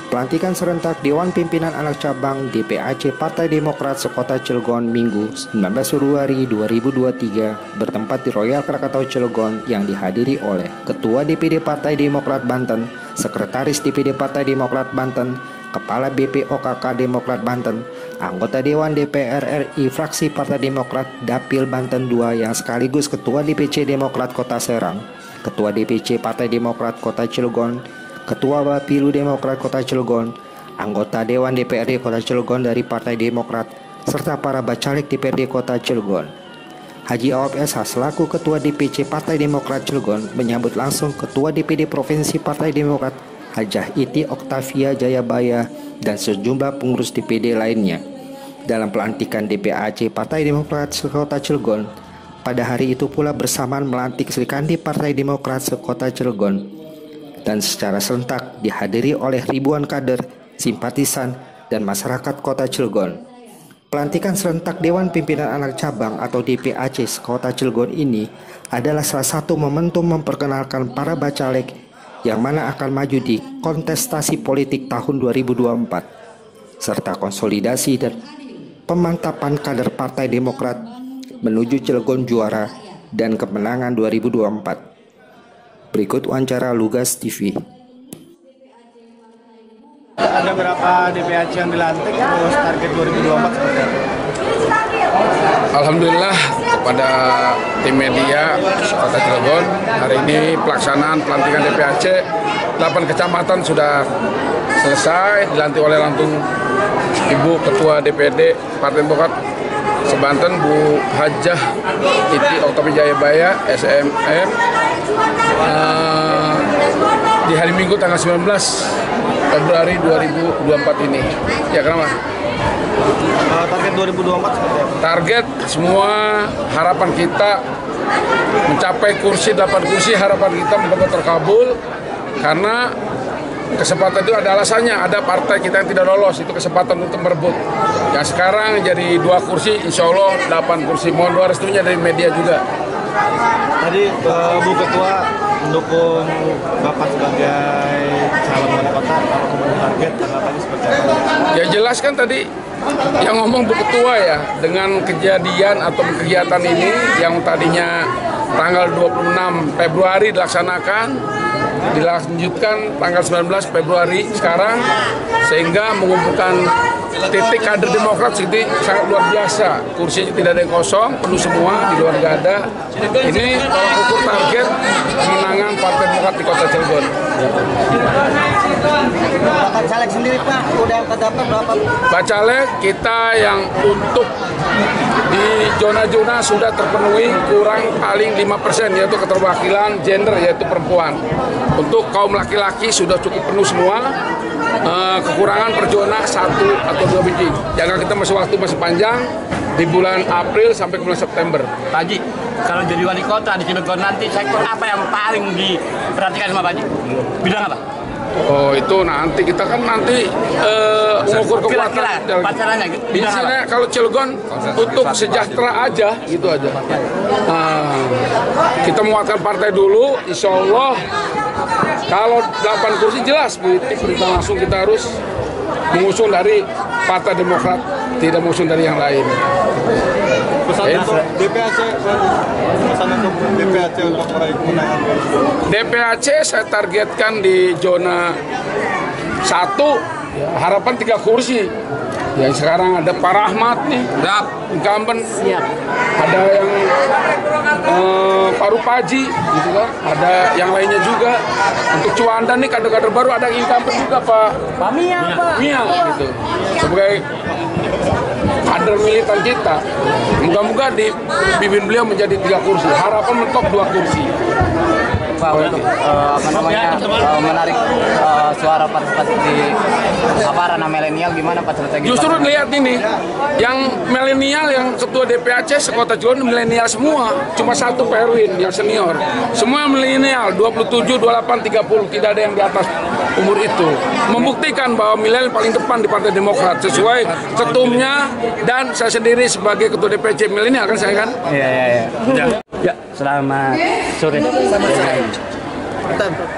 Pelantikan serentak Dewan Pimpinan Anak Cabang DPAC Partai Demokrat Sekota Cilegon Minggu 19 Februari 2023 bertempat di Royal Krakatau Cilegon yang dihadiri oleh Ketua DPD Partai Demokrat Banten, Sekretaris DPD Partai Demokrat Banten, Kepala BPOKK Demokrat Banten, anggota Dewan DPR RI Fraksi Partai Demokrat Dapil Banten II yang sekaligus Ketua DPC Demokrat Kota Serang, Ketua DPC Partai Demokrat Kota Cilegon, Ketua Bapilu Demokrat Kota Cilegon, anggota Dewan DPRD Kota Cilegon dari Partai Demokrat, serta para bacalek DPRD Kota Cilegon. Haji Awab SH selaku Ketua DPC Partai Demokrat Cilegon menyambut langsung Ketua DPD Provinsi Partai Demokrat Hajah Iti Oktavia Jayabaya dan sejumlah pengurus DPD lainnya dalam pelantikan DPAC Partai Demokrat Sekota Cilegon. Pada hari itu pula bersamaan melantik Sri Kandi Partai Demokrat Sekota Cilegon dan secara serentak dihadiri oleh ribuan kader, simpatisan, dan masyarakat Kota Cilegon. Pelantikan serentak Dewan Pimpinan Anak Cabang atau DPAC Sekota Cilegon ini adalah salah satu momentum memperkenalkan para bacalek yang mana akan maju di kontestasi politik tahun 2024, serta konsolidasi dan pemantapan kader Partai Demokrat menuju Cilegon juara dan kemenangan 2024. Berikut wawancara Lugas TV. Ada berapa DPAC yang dilantik, terus target 2024 seperti apa? Alhamdulillah kepada tim media Kota Cilegon, hari ini pelaksanaan pelantikan DPAC 8 kecamatan sudah selesai, dilantik oleh langsung Ibu Ketua DPD Partai Demokrat Sebanten Bu Hajah Iti Oktavia Jayabaya SMM di hari Minggu tanggal 19 Februari 2024 ini. Ya, kenapa? Target 2024 seperti apa? Target semua harapan kita mencapai kursi 8 kursi, harapan kita semoga terkabul karena kesempatan itu ada alasannya, ada partai kita yang tidak lolos, itu kesempatan untuk merebut. Yang sekarang jadi 2 kursi, insya Allah 8 kursi. Mohon doa restunya dari media juga. Tadi Bu Ketua mendukung Bapak sebagai calon wali kota, kalau kemudian target tanggapannya seperti apa? Ya jelas kan tadi yang ngomong Bu Ketua ya, dengan kejadian atau kegiatan ini yang tadinya tanggal 26 Februari dilanjutkan tanggal 19 Februari sekarang, sehingga mengumpulkan titik kader Demokrat ini sangat luar biasa. Kursinya tidak ada yang kosong, penuh semua, di luar nggak ada. Ini kalau ukur target kemenangan Partai Demokrat di Kota Cilegon. Bacalek sendiri Pak, udah terdapat berapa? Bacalek kita yang untuk di zona-zona sudah terpenuhi kurang paling 5%, yaitu keterwakilan gender, yaitu perempuan. Untuk kaum laki-laki sudah cukup penuh semua. Kekurangan per zona 1 atau 2 biji. Jangan kita masih waktu masih panjang di bulan April sampai bulan September. Pak Haji, kalau jadi wali kota di Cilegon nanti sektor apa yang paling diperhatikan sama Pak Haji? Bidang apa? Oh, itu nanti kita kan nanti mengukur kekuatan. Pacarannya Di sini kalau Cilegon untuk sejahtera aja, gitu aja. Kita menguatkan partai dulu, insya Allah. Kalau 8 kursi jelas, kita langsung kita harus mengusung dari Partai Demokrat, tidak mengusung dari yang lain. Pesan untuk DPAC, untuk meraih kemenangan. DPAC saya targetkan di zona 1, harapan 3 kursi. Yang sekarang ada Pak Rahmat nih, incumbent. Ada yang Pak Rupaji, gitu kan. Ada yang lainnya juga. Untuk Cuandan nih kader-kader baru ada yang incumbent juga Pak Mia, gitu. Sebagai kader militan kita, moga-moga dipimpin beliau menjadi 3 kursi. Harapan mentok 2 kursi. Pak, untuk menarik suara partisipasi ranah milenial gimana Pak strategi? Justru lihat ini, yang milenial yang ketua DPAC sekota Cilegon milenial semua, cuma 1 Pak Erwin yang senior. Semua milenial 27, 28, 30, tidak ada yang di atas umur itu. Membuktikan bahwa milenial paling depan di Partai Demokrat sesuai ketumnya dan saya sendiri sebagai ketua DPC milenial kan saya kan? Iya. Ya, selamat sore.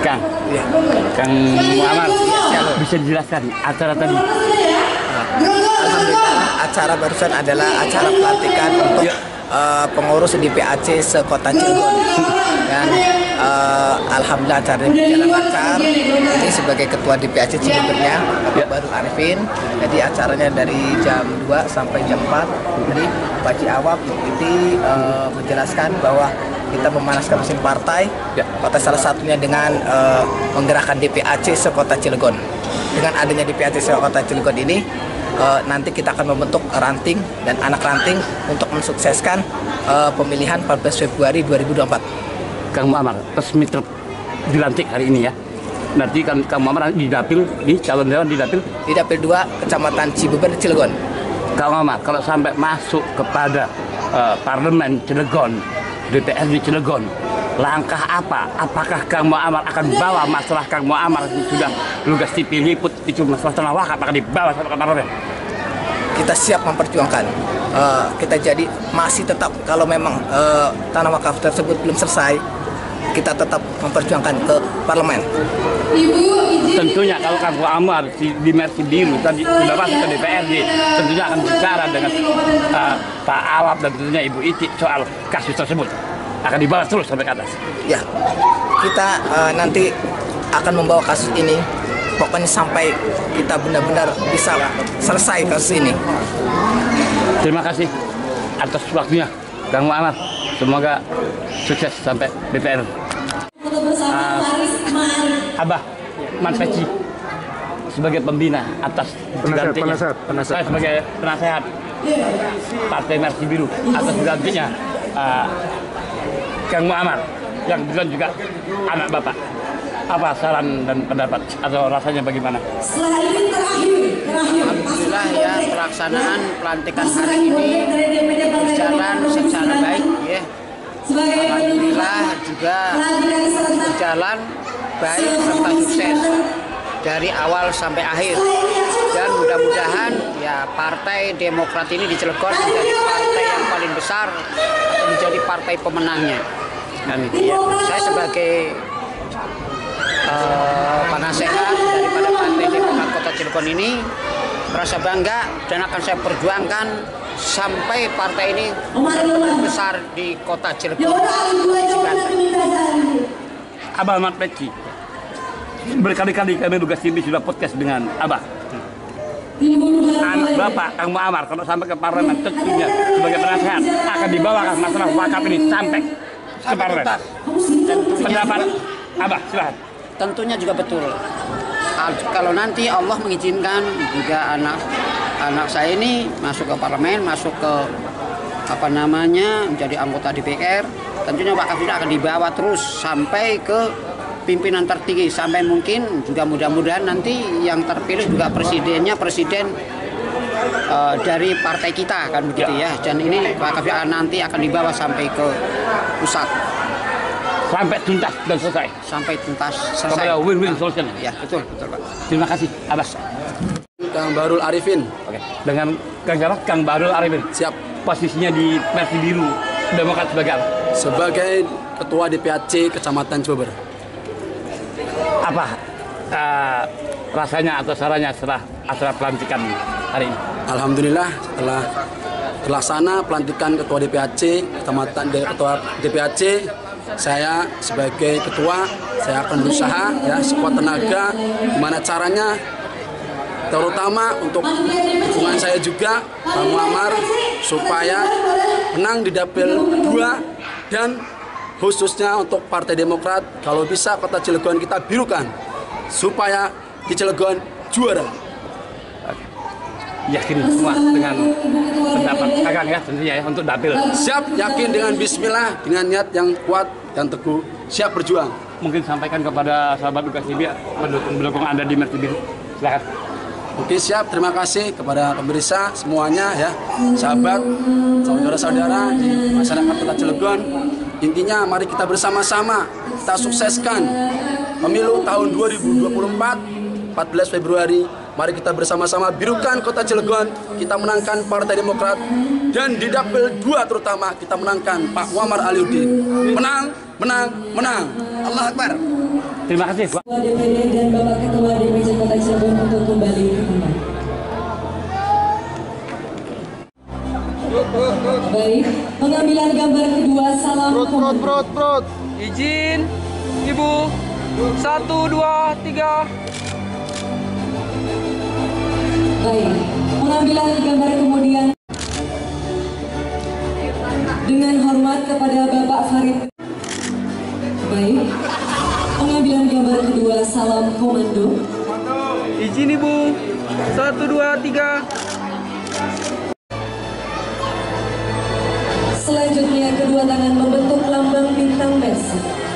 Kang Muhammad, bisa dijelaskan acara tadi? Alhamdulillah, acara barusan adalah acara pelantikan untuk pengurus DPAC sekota Cilegon. Dan alhamdulillah acaranya berjalan lancar. Ini sebagai ketua DPAC Cilegonnya, Bapak Barul Arifin. Jadi acaranya dari jam 2 sampai jam 4. Jadi Pak Haji Awab ini menjelaskan bahwa kita memanaskan mesin partai, salah satunya dengan menggerakkan DPAC sekota Cilegon. Dengan adanya DPAC sekota Cilegon ini, nanti kita akan membentuk ranting dan anak ranting untuk mensukseskan pemilihan 14 Februari 2024. Kang Muhammad resmi dilantik hari ini ya. Nanti kan Kang Muhammad di dapil, di calon dewan di dapil? Di dapil 2 Kecamatan Cibeber, Cilegon. Kang Muhammad, kalau sampai masuk kepada parlemen Cilegon, DPRD Cilegon, langkah apa? Apakah Kang Muhammad akan bawa masalah Kang Muhammad sudah lugas TV liput itu masalah tanah wakaf akan dibawa sampai ke parlemen? Kita siap memperjuangkan. Kita jadi masih tetap kalau memang tanah wakaf tersebut belum selesai, kita tetap memperjuangkan ke parlemen. Tentunya kalau Kang Muhammad di Mersi Biru tadi sudah masuk ke DPRD, tentunya akan bicara dengan Pak Awab dan tentunya Ibu Iti soal kasus tersebut. Akan dibahas terus sampai ke atas. Ya, kita nanti akan membawa kasus ini pokoknya sampai kita benar-benar bisa selesai kasus ini. Terima kasih atas waktunya Kang Muhammad. Semoga sukses sampai DPR. Abah Man Peci sebagai pembina atas digantinya. Saya sebagai penasehat Partai Mersi Biru atas digantinya Kang Muhammad yang bukan juga anak Bapak. Apa saran dan pendapat atau rasanya bagaimana? Alhamdulillah ya, pelaksanaan pelantikan hari ini berjalan secara baik ya. Alhamdulillah juga berjalan baik serta sukses dari awal sampai akhir. Dan mudah-mudahan ya Partai Demokrat ini di Cilegon menjadi partai yang paling besar, menjadi partai pemenangnya. Dan ya, saya sebagai penasehat daripada Partai Demokrat Kota Cilegon ini merasa bangga dan akan saya perjuangkan sampai partai ini besar di Kota Cilegon. Abah Ahmad Peci, berkali-kali kami Lugas TV sudah podcast dengan Abah. Anak Bapak Kang Muhammad kalau sampai ke parlemen tentunya sebagai penasehat akan dibawakan masalah wakaf ini sampai ke parlemen. Pendapat Abah, silahkan. Tentunya juga betul. Kalau nanti Allah mengizinkan juga anak saya ini masuk ke parlemen, masuk ke menjadi anggota DPR, tentunya wakaf ini akan dibawa terus sampai ke pimpinan tertinggi, sampai mungkin juga mudah-mudahan nanti yang terpilih juga presidennya presiden dari partai kita kan begitu ya. Dan ini wakaf nanti akan dibawa sampai ke pusat. Sampai tuntas dan selesai. Sampai tuntas selesai. Kepada win-win solution. Ya, betul Pak. Terima kasih, Abah. Kang Barul Arifin. Oke. Dengan Kang Barul Arifin. Siap. Posisinya di Mersi Biru, Demokrat sebagai apa? Sebagai Ketua DPAC Kecamatan Cibeber. Apa rasanya atau sarannya setelah acara pelantikan hari ini? Alhamdulillah setelah terlaksana pelantikan Ketua DPAC Kecamatan Ketua DPAC, saya sebagai ketua saya akan berusaha ya sekuat tenaga gimana caranya, terutama untuk dukungan saya juga Pak Muhammad supaya menang di dapil 2 dan khususnya untuk Partai Demokrat kalau bisa Kota Cilegon kita birukan supaya di Cilegon juara. Yakin semua dengan pendapat Kakang ya tentunya ya untuk dapil. Siap, yakin dengan bismillah, dengan niat yang kuat dan teguh, siap berjuang. Mungkin sampaikan kepada sahabat Lugas TV mendukung Anda di Mersi Biru. Silakan. Oke, siap, terima kasih kepada pemirsa semuanya ya, sahabat, saudara-saudara di masyarakat Kota Cilegon. Intinya mari kita bersama-sama kita sukseskan pemilu tahun 2024 14 Februari. Mari kita bersama-sama birukan Kota Cilegon, kita menangkan Partai Demokrat, dan di dapil 2 terutama kita menangkan Pak Muhammad Aliuddin. Menang, menang, menang. Allah Akbar. Terima kasih. Ketua DPD dan Bapak Ketua DPC Kota Cirebon untuk kembali ke tempat. Baik, pengambilan gambar kedua salam Prot. Izin, Ibu. 1, 2, 3. Baik, pengambilan gambar kemudian dengan hormat kepada Bapak Farid. Baik, pengambilan gambar kedua salam komando. Izin, Ibu. 1, 2, 3. Selanjutnya kedua tangan membentuk lambang bintang Mercy.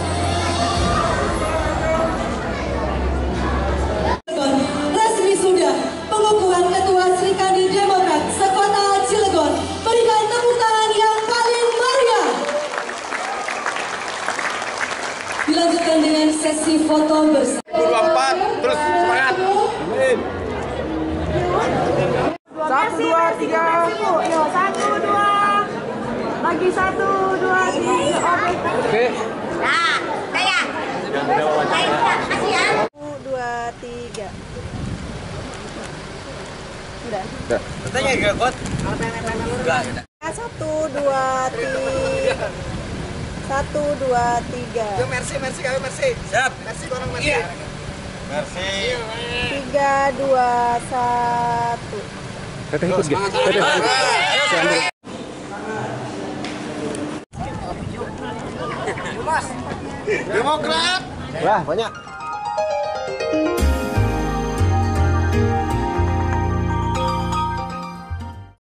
Resmi sudah pengukuhan Ketua Serikandi Demokrat Sekota Cilegon. Berikan tepuk tangan yang paling meriah. Dilanjutkan dengan sesi foto bersama. 24, terus semangat. Amin. 1, 2, 3. Yo, 1, 2. Lagi 1, 2, 3. Oke. Nah, saya. Kasih ya. 1, 2, 3. Udah. Tanya enggak kuat? Enggak. 1, 2, 3. 1, 2, 3. Yo, Mercy kami Mercy. Siap. Mercy bareng Mercy. Iya. Mercy. 3, 2, 1. Teteh ikut gak? Teteh. Demokrat. Wah, banyak.